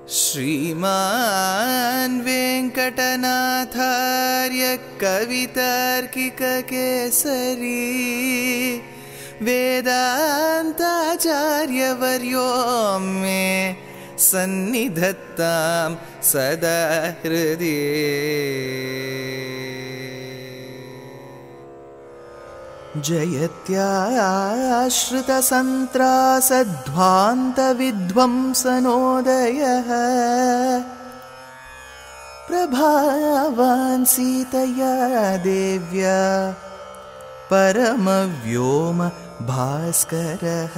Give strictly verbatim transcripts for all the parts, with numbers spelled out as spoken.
श्रीमान् वेङ्कटनाथार्य कवितार्किककेसरी वेदान्ताचार्यवर्यो मे सन्निधत्तां सदा हृदये। जयत्याश्रितसन्त्रासध्वान्तविध्वंसनोदयः प्रभावान् सीतया देव्या परमव्योम भास्करः।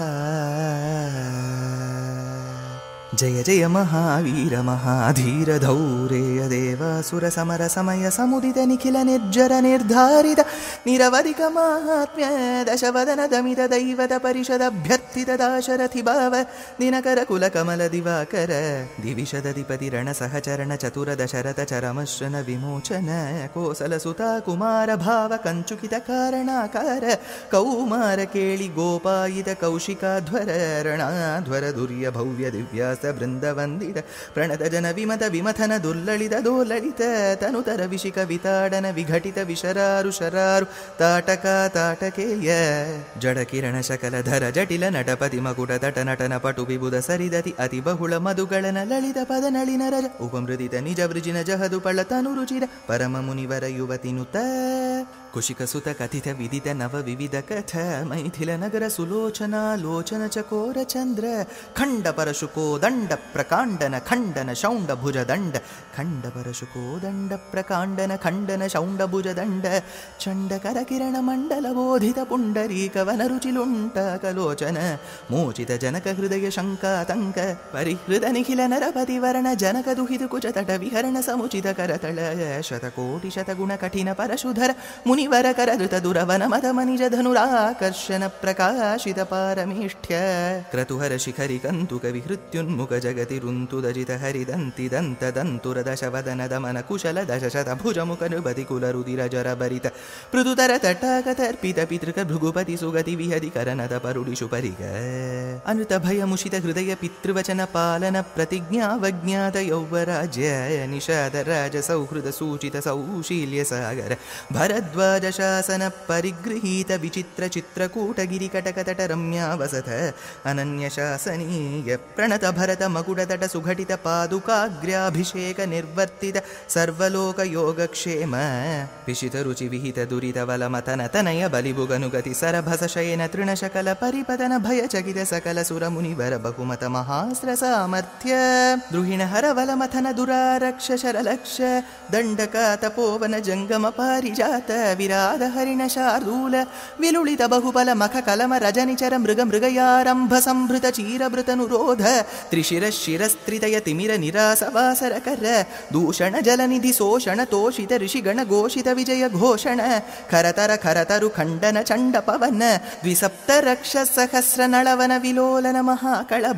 जय जय महावीर महाधीर धौरेय देवासुरसमर समय समुदित निखिल निर्जर निर्धारित निरवधिक माहात्म्य दशवदन दमित दैवत परिषदभ्यर्थित दाशरथि भाव दिनकर कुल कमल दिवाकर दिविशदधिपति रण सहचरण चतुर दशरथ चरमश्रन विमोचन कोसल सुता कुमार भाव कंचुकित कारणाकार कौमार केळि गोपायित कौशिकाध्वर ರಣಾಧ್ವರ ದುರ್ಯ ಭವ್ಯ ದಿವ್ಯಾಸ ಬೃಂದವಂದಿತ ಪ್ರಣತ ಜನ ವಿಮತ ವಿಮಥನ ದುರ್ಲಳಿತ ದೋಲಳಿತ ತನುತರ ವಿಶಿಕ ವಿತಾಡನ ವಿಘಟಿತ ವಿಶರಾರು ಶರಾರು ತಾಟಕ ತಾಟಕೇಯ ಜಡ ಕಿರಣ ಶಕಲ ಧರ ಜಟಿಲ ನಟಪತಿ ಮಕುಟ ತಟ ನಟನ ಪಟು ವಿಬುಧ ಸರಿದತಿ ಅತಿ ಬಹುಳ ಮಧುಗಳನ ಲಳಿತ ಪದ ನಳಿನ ರಜ ಉಪಮೃದಿತ ನಿಜ ವೃಜಿನ ಜಹದು ಪಳ್ಳ ತನು ರುಚಿರ ಪರಮ ಮುನಿವರ ಯುವತಿ ನುತ ಕುಶಿಕ ಸುತ ಕಥಿತ ವಿದಿತ ನವ ವಿವಿಧ ಕಥ ಮೈಥಿಲ ನಗರ ಸುಲೋಚನಾ ಲೋಚನ ಚಕೋರ ಚಂದ್ರ ಖಂಡ ಪರಶುಕೋ ದಂಡ ಪ್ರಕಾಂಡನ ಖಂಡನ ಶೌಂಡ ಭುಜ ದಂಡ ಖಂಡ ಪರಶುಕೋ ದಂಡ ಪ್ರಕಾಂಡನ ಖಂಡನ ಶೌಂಡ ಭುಜ ದಂಡ ಚಂಡ ಕರ ಕಿರಣ ಮಂಡಲ ಬೋಧಿತ ಪುಂಡರೀಕವನ ರುಚಿಲುಂಟ ಕಲೋಚನ ಮೋಚಿತ ಜನಕ ಹೃದಯ ಶಂಕಾತಂಕ ಪರಿಹೃದ ನಿಖಿಲ ನರಪತಿ ವರ್ಣ ಜನಕ ದುಹಿದು ಕುಚ ತಟ ವಿಹರಣ ಸಮುಚಿತ ಕರತಳ ಶತಕೋಟಿ ಶತಗುಣ ಕಠಿಣ ಪರಶುಧರ ಮುನಿವರ ಕರದೃತ ದುರವನ ಮದ ಮನಿಜ ಧನುರಾಕರ್ಷಣ ಪ್ರಕಾಶಿತ ಪಾರಮೇಷ್ಠ್ಯ ಕ್ರತುಹರ ಶಿಖರಿ ಕಂತು ಕವಿ ಹೃತ್ಯುನ್ಮುಖ ಜಗತಿ ರುಂತು ದಜಿತ ಹರಿದಂತಿ ದಂತ ದಂತುರ ದಶವದನ ದಮನ ಕುಶಲ ದಶಶತ ಭುಜ ಮುಖ ನೃಪತಿ ಕುಲ ರುದಿರ ಜರ ಭರಿತ ಪೃಥುತರ ತಟಾಕ ತರ್ಪಿತ ಪಿತೃಕ ಭೃಗುಪತಿ ಸುಗತಿ ವಿಹದಿ ಕರನದ ಪರುಡಿಶು ಪರಿಗ ಅನೃತ ಭಯ ಮುಷಿತ ಹೃದಯ ಪಿತೃವಚನ ಪಾಲನ ಪ್ರತಿಜ್ಞಾವಜ್ಞಾತ ಯೌವರಾಜ್ಯ ನಿಷಾದ ರಾಜ ಸೌಹೃದ ಸೂಚಿತ ಸೌಶೀಲ್ಯ ಸಾಗರ ಭರದ್ವಾಜ ಶಾಸನ ಪರಿಗೃಹೀತ ವಿಚಿತ್ರ ಚಿತ್ರಕೂಟಗಿರಿ ಕಟಕತಟ ರಮ್ಯಾವಸತ ಅನನ್ಯ ಶಾಸನೀಯ ಪ್ರಣತ ಭರತ ಮಕುಟತಟ ಸುಘಟಿತ ಪಾದುಕಾಗ್ರ್ಯಾಭಿಷೇಕ ನಿರ್ವರ್ತಿತ ಸರ್ವಲೋಕ ಯೋಗಕ್ಷೇಮ ಪಿಶಿತ ರುಚಿ ವಿಹಿತ ದುರಿತ ವಲ ಮತನ ತನಯ ಬಲಿಬುಗನುಗತಿ ಸರಭಸ ಶಯನ ತೃಣಶಕಲ ಪರಿಪತನ ಭಯ ಚಕಿತ ಸಕಲ ಸುರ ಮುನಿವರ ಬಹುಮತ ಮಹಾಸ್ತ್ರ ಸಾಮರ್ಥ್ಯ ದ್ರುಹಿಣ ಹರವಲ ಮಥನ ದುರಾರಕ್ಷ ಶರಲಕ್ಷ ದಂಡಕ ತಪೋವನ ಜಂಗಮ ಪಾರಿಜಾತ ವಿರಾಧ ಹರಿಣ ಶಾರ್ದೂಲ ವಿಲುಳಿತ ಬಹುಬಲ ಮಖ ಕಲಮ ರಜನಿಚರ ಮೃಗ ಮೃಗಯಾರಂಭ ಸಂಭೃತ ಚೀರಭೃತನುರೋಧ ತ್ರಿಶಿರ ಶಿರಸ್ತ್ರಿತಯ ತಿಮಿರ ನಿರಾಸವಾಸರ ಕರ ದೂಷಣ ಜಲನಿಧಿ ಶೋಷಣ ತೋಷಿತ ಋಷಿಗಣ ಘೋಷಿತ ವಿಜಯ ಘೋಷಣ ಖರತರ ಖರತರು ಖಂಡನ ಚಂಡ ಪವನ ದ್ವಿಸಪ್ತ ರಕ್ಷ ಸಹಸ್ರ ನಳವನ ವಿಲೋಲನ ಮಹಾಕಳಭ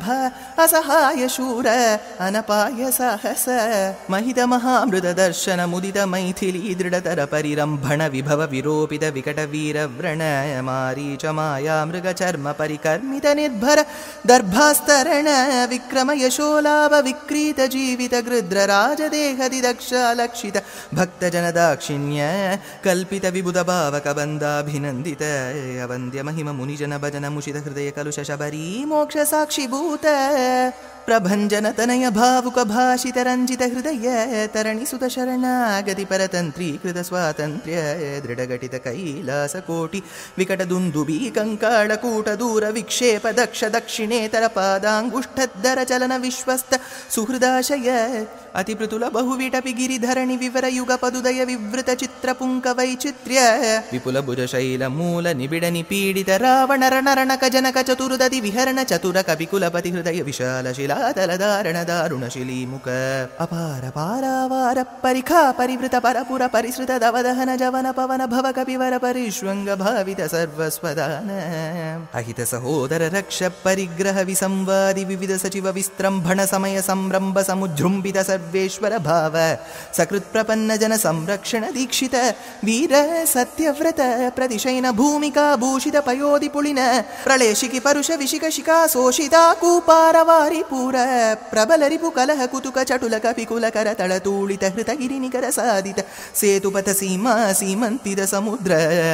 ಅಸಹಾಯ ಶೂರ ಅನಪಾಯ ಸಾಹಸ ಮಹಿತ ಮಹಾಮೃತ ದರ್ಶನ ಮುದಿತ ಮೈಥಿಲಿ ದೃಢತರ ಪರಿರಂಭಣ ವಿಭವ ವಿರೋಪಿತ ವಿಕಟ ವೀರ ವ್ರಣ ಮಾರೀಚ ಮಾಯಾ ಮೃಗ ಚರ್ಮ ಪರಿಕರ್ಮಿತ ನಿರ್ಭರ ದರ್ಭಾಸ್ತರಣ ವಿಕ್ರಮ ಯಶೋಲಾಭ ವಿಕ್ರೀತ ಜೀವಿತ ಗೃದ್ರ ರಾಜದೇಹದಿ ದಕ್ಷ ಲಕ್ಷಿತ ಭಕ್ತ ಜನ ದಾಕ್ಷಿಣ್ಯ ಕಲ್ಪಿತ ವಿಬುಧ ಭಾವಕ ಬಂದಾಭಿನಂದಿತ ಅವಂದ್ಯ ಮಹಿಮ ಮುನಿಜನ ಭಜನ ಮುಷಿತ ಹೃದಯ ಕಲುಷ ಶಬರಿ ಮೋಕ್ಷ ಸಾಕ್ಷಿಭೂತ ಪ್ರಭಂಜನ ತನಯ ಭಾವುಕ ಭಾಷಿತ ರಂಜಿತ ಹೃದಯ ತರಣಿ ಸುತ ಶರಣಾಗತಿ ಪರತಂತ್ರೀಕೃತ ಸ್ವಾತಂತ್ರ್ಯ ದೃಢಘಟಿತ ಕೈಲಾಸ ಕೋಟಿ ವಿಕಟ ದುಂದುಬಿ ಕಂಕಾಳ ಕೂಟ ದೂರ ವಿಕ್ಷೇಪ ದಕ್ಷ ದಕ್ಷಿಣೇತರ ಪಾದಾಂಗುಷ್ಠದ್ದರ ಚಲನ ವಿಶ್ವಸ್ತ ಸುಹೃದಾಶಯ ಅತಿ ಪೃತುಲ ಬಹುವಿಟಪಿ ಗಿರಿಧರಣಿ ವಿವರ ಯುಗ ಪದುದಯ ವಿವೃತ ಚಿತ್ರ ಪುಂಕ ವೈಚಿತ್ರ್ಯ ವಿಪುಲ ಭುಜ ಶೈಲ ಮೂಲ ನಿಬಿಡ ನಿಪೀಡಿತ ರಾವಣ ರಣರಣಕ ಜನಕ ಚತುರ್ದತಿ ವಿಹರಣ ಚತುರ ಕವಿಕುಲಪತಿ ಹೃದಯ ವಿಶಾಲ ಶಿಲಾತಲಧಾರಣ ದಾರುಣ ಶಿಲೀಮುಖ ಅಪಾರ ಪಾರಾವಾರ ಪರಿಖಾ ಪರಿವೃತ ಪರಪುರ ಪರಿಸೃತ ದವದಹನ ಜವನ ಪವನ ಭವ ಕಪಿವರ ಪರಿಶ್ವಂಗ ಭಾವಿತ ಸರ್ವಸ್ವದಾನ ಅಹಿತ ಸಹೋದರ ರಕ್ಷ ಪರಿಗ್ರಹ ವಿಸಂವಾದಿ ವಿವಿಧ ಸಚಿವ ವಿಸ್ತ್ರಂಭಣ ಸಮಯ ಸಂರಂಭ ಸಮುಜೃಂಭಿತ ಸರ್ವೇಶ್ವರ ಭಾವ ಸಕೃತ್ ಪ್ರಪನ್ನ ಜನ ಸಂರಕ್ಷಣ ದೀಕ್ಷಿತ ವೀರ ಸತ್ಯವ್ರತ ಪ್ರತಿಶೈನ ಭೂಮಿಕಾ ಭೂಷಿತ ಪಯೋಧಿ ಪುಳಿನ ಪ್ರಳಯ ಶಿಖಿ ಪರುಷ ವಿಶಿಕ ಶಿಖಾ ಶೋಷಿತಾ ಕೂಪಾರವಾರಿ ಪೂರ ಪ್ರಬಲ ರಿಪು ಕಲಹ ಕುತುಕ ಚಟುಲ ಕಪಿಕುಲ ಕರ ತಳತೂಳಿತ ಹೃತಗಿರಿ ನಿಕರ ಸಾಧಿತ ಸೇತುಪಥ ಸೀಮಾ ಸೀಮಂತಿದ ಸಮುದ್ರ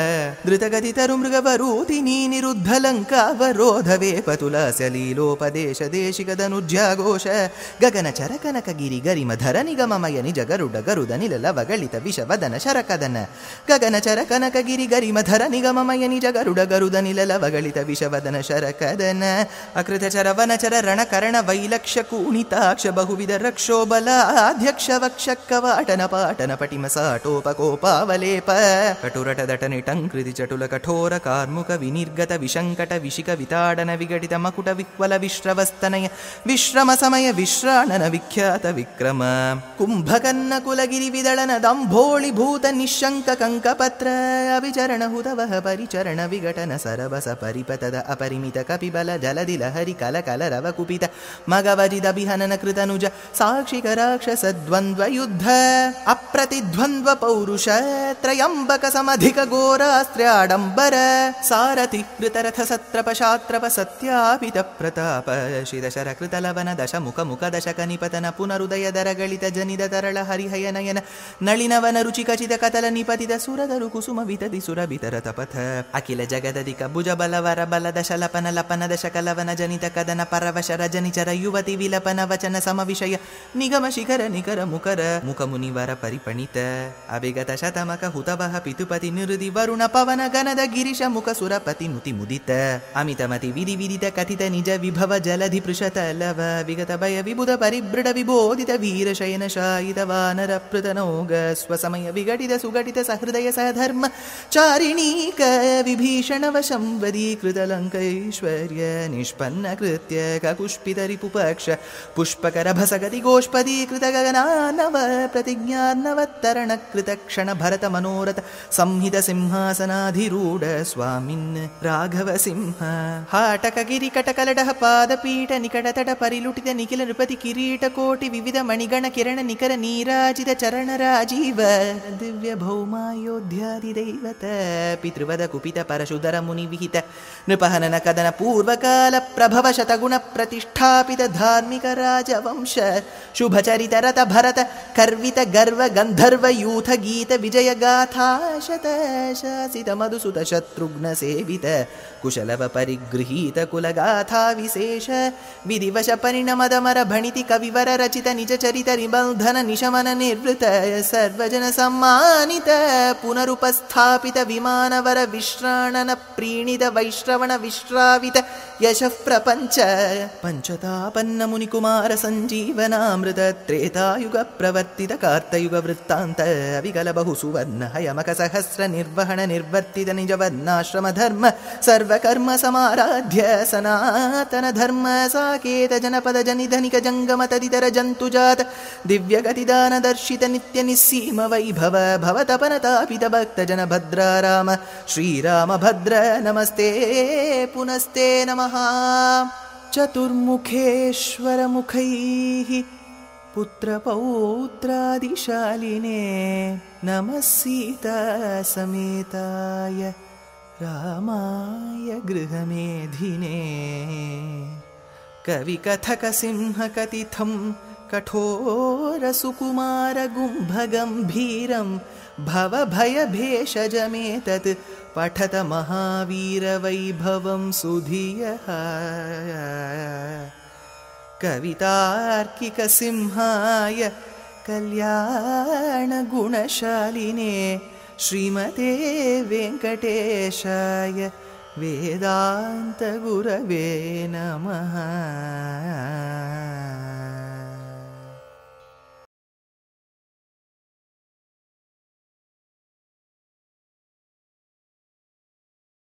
ಧೃತಗತಿತರು ಮೃಗವರೂತಿ ನಿರುದ್ಧ ಲಂಕಾವರೋಧವೇ ಪತುಲಾಸ್ಯ ಲೀಲೋಪದೇಶ ದೇಶಿಕದನುಜ್ಯಾಘೋಷ ಗಗನ ಚರಕನಕ ಗಿರಿ ಗರಿಮ ಧರ ನಿಗಮಮಯ ನಿಜ ಗರುಡ ಗರುದ ನಿಲಲ ವಗಳಿತ ವಿಷವದನ ಶರಕದನ ಗಗನ ಚರಕನಕ ಗಿರಿ ಗರಿಮ ಧರ ನಿಗಮಮಯ ನಿಜ ಗರುಡ ಗರುದ ನಿಲಲ ವಗಳಿತ ವಿಷವದನ ಶರಕದನ ಅಕೃತ ಚರವನ ಚರ ರಣಕರಣ ವೈಲಕ್ಷ್ಯ ಕೂಣಿತಾಕ್ಷ ಬಹುವಿಧ ರಕ್ಷೋಬಲ ಅಧ್ಯಕ್ಷ ವಕ್ಷ ಕವಾಟನ ಪಾಟನ ಪಟಿಮ ಸಾಟೋಪಕೋಪಾವಲೇಪ ಕಟುರಟ ದಟನೆ ಟಂಕೃತಿ ಚಟುಲ ಕಠೋರ ಕಾರ್ಮುಕ ವಿನಿರ್ಗತ ವಿಶಂಕಟ ವಿಶಿಕ ವಿತಾಡನ ವಿಘಟಿತ ಮಕುಟ ವಿಕ್ವಲ ವಿಶ್ರವಸ್ತನಯ ವಿಶ್ರಮ ಸಮಯ ವಿಶ್ರಾಣನ ವಿಖ್ಯಾತ ವಿಕ್ರಮ ಕುಂಭಕನ್ನ ಕುಲಗಿರಿ ವಿದಳನ ದಂಭೋಳಿ ಭೂತ ನಿಶಂಕ ಕಂಕಪತ್ರ ಅವಿಚರಣ ಹುತವಹ ಪರಿಚರಣ ವಿಘಟನ ಸರಬಸ ಪರಿಪತದ ಅಪರಿಮಿತ ಕಪಿಬಲ ಜಲದಿ ಲಹರಿ ಕಲ ಕಲ ರವ ಕುಪಿತ ಮಗವಜಿದ ಬಿಹನನ ಕೃತನುಜ ಸಾಕ್ಷಿಕ ರಾಕ್ಷಸ ದ್ವಂದ್ವ ಯುದ್ಧ ಅಪ್ರತಿದ್ವಂದ್ವ ಪೌರುಷ ತ್ರಯಂಬಕ ಸಮಧಿಕ ಘೋರಾಸ್ತ್ರ್ಯಾಡಂಬರ ಸಾರಥಿ ಕೃತರಥ ಸತ್ರಪ ಶಾತ್ರಪ ಸತ್ಯಾಪಿತ ಪ್ರತಾಪ ಶಿರಶರ ಕೃತಲವನ ದಶ ಮುಖ ಮುಖ ದಶಕ ನಿಪತನ ಪುನರುದಯ ದರಗಳಿತ ಜನಿದ ತರಳ ಹರಿಹಯ ನಯನ ನಳಿನವನ ರುಚಿ ಖಚಿತ ಕತಲ ನಿಪತಿತ ಸುರದರು ಕುಸುಮ ವಿತದಿ ಸುರಬಿತರ ತಪಥ ಅಖಿಲ ಜಗದಧಿಕ ಭುಜ ಬಲವರ ಬಲ ದಶಲಪನ ಲಪನ ದಶಕಲವನ ಜನಿತ ಕದನ ಪರವಶ ರಜನಿಚರ ಯುವತಿ ವಿಲಪನ ವಚನ ಸಮ ವಿಷಯ ನಿಗಮ ಶಿಖರ ನಿಖರ ಮುಖರ ಮುಖ ಮುನಿವರ ಪರಿಪಣಿತ ಅಭಿಗತ ಶತಮಕ ಹುತವಹ ಪಿತುಪತಿ ನಿರುದಿ ವರುಣ ಪವನ ಗನದ ಗಿರಿಶ ಮುಖ ಸುರಪತಿ ನುತಿ ಮುದಿತ ಅಮಿತಮತಿ ವಿಧಿ ವಿದಿತ ಕಥಿತ ನಿಜ ವಿಭವ ಜಲಧಿ ಪೃಷತ ಲವ ವಿಗತ ಭಯ ವಿಬುಧ ಪರಿಬೃಢ ವಿಬೋಧಿತ ವೀರ ಶಯನ ಶಾಯಿತ ವಾನರ ಪೃತನೋಗ ಸ್ವಸಮಯ ವಿಘಟಿತ ಸುಘಟಿತ ಸಹೃದಯ ಸಹಧರ್ಮ ಚಾರಿಣೀಕ ವಿಭೀಷಣ ವಶಂ ವದೀಕೃತ ಲಂಕೈಶ್ವರ್ಯ ನಿಷ್ಪನ್ನ ಕೃತ್ಯ ಕಕುಷ್ಪಿತ ರಿಪುಪಕ್ಷ ಪುಷ್ಪಕರ ಭಸಗತಿ ಗೋಷ್ಪದೀಕೃತ ಗಗನಾನವ ಪ್ರತಿಜ್ಞಾನವತ್ತರಣ ಕೃತ ಕ್ಷಣ ಭರತ ಮನೋರಥ ಸಂಹಿತ ಸಿಂಹಾಸನಾಧಿರೂಢ ಸ್ವಾಮಿನ್ ರಾಘವ ಸಿಂಹ ಹಾಟಕ ಗಿರಿ ಕಟಕಲಡಹ ಪಾದಪೀಠ ನಿಕಟ ತಟ ಪರಿಲುಟಿತ ನಿಖಿಲ ನೃಪತಿ ಕಿರೀಟ ಕೋಟಿ ವಿವಿಧ ಮಣಿಗಣ ಕಿರಣ ನಿಖರ ನೀರಾಜಿತ ಚರಣ ರಾಜೀವ ದಿವ್ಯ ಭೌಮಾಯೋಧ್ಯಾದಿ ದೈವತ ಪಿತೃವದ ಕುಪಿತ ಪರಶುಧರ ಮುನಿ ವಿಹಿತ ನೃಪಹನನ ಕದನ ಪೂರ್ವಕಾಲ ಪ್ರಭವ ಶತಗುಣ ಪ್ರತಿಷ್ಠಾಪಿತ ಧಾರ್ಮಿಕ ರಾಜವಂಶ ಶುಭಚರಿತ ರಥ ಭರತ ಕರ್ವಿತ ಗರ್ವ ಗಂಧರ್ವ ಯೂಥ ಗೀತ ವಿಜಯ ಗಾಥಾ ಶತ ಶಾಸಿತ ಮಧುಸುತ ಶತ್ರುಘ್ನ ಸೇವಿತ ಕುಶಲವ ಪರಿಗೃಹೀತ ಕುಲಗಾಥಾ ವಿಶೇಷ ವಿಧಿವಶ ಪರಿಣಮದ ಮರ ಭಣಿತಿ ಕವಿವರ ರಚಿತ ನಿಜ ಚರಿತ ನಿಬಂಧನ ನಿಶಮನ ನಿರ್ವೃತ ಸರ್ವಜನ ಸಮ್ಮಾನಿತ ಪುನರುಪಸ್ಥಾಪಿತ ವಿಮಾನವರ ವಿಶ್ರಾಣನ ಪ್ರೀಣಿತ ವೈಶ್ರವಣ ವಿಶ್ರಾವಿತ ಯಶಃ ಪ್ರಪಂಚ ಪಂಚತಾಪನ್ನ ಮುನಿಕುಮಾರ ಸಂಜೀವನಾಮೃತ ತ್ರೇತಾಯುಗ ಪ್ರವರ್ತಿತ ಕಾರ್ತಯುಗ ವೃತ್ತಾಂತ ವಿಕಲ ಬಹು ಸುವರ್ಣ ಹಯಮಕ ಸಹಸ್ರ ನಿರ್ವಹಣ ನಿರ್ವರ್ತಿತ ನಿಜವರ್ಣಾಶ್ರಮ ಧರ್ಮ ಸರ್ವಕರ್ಮ ಸಮಾರಾಧ್ಯ ಸನಾತನ ಧರ್ಮ ಸಾಕೇತ ಜನಪದ ಜನಿಧನಿಕ ಜಂಗಮ ತದಿತರ ಜಂತುಜಾತ ದಿವ್ಯಗತಿದಾನ ದರ್ಶಿತ ನಿತ್ಯ ನಿಸ್ಸೀಮ ವೈಭವ ಭವತಪನ ತಾಪಿತ ಭಕ್ತ ಜನ ಭದ್ರಾರಾಮ ಶ್ರೀರಾಮ ಭದ್ರ ನಮಸ್ತೆ ಪುನಸ್ತೆ ನಮಃ ಚತುರ್ಮುಖೇಶ್ವರ ಮುಖೈಃ ಪುತ್ರ ಪೌತ್ರಾದಿಶಾಲಿನೇ ನಮಃ ಸೀತಾ ಸಮೇತಾಯ ರಾಮಾಯ ಗೃಹಮೇಧಿನೇ ಕವಿ ಕಥಕ ಸಿಂಹ ಕಥಿತಂ ಕಠೋರ ಸುಕುಮಾರ ಗುಂಭ ಗಂಭೀರಂ ಭವ ಭಯ ಭೇಷಜಮೇತತ್ ಪಠತ ಮಹಾವೀರ ವೈಭವಂ ಸುಧಿಯಃ ಕವಿತಾರ್ಕಿಕ ಸಿಂಹಾಯ ಕಲ್ಯಾಣ ಗುಣಶಾಲಿನೇ ಶ್ರೀಮತೆ ವೆಂಕಟೇಶಾಯ ವೇದಾಂತ ಗುರವೇ ನಮಃ.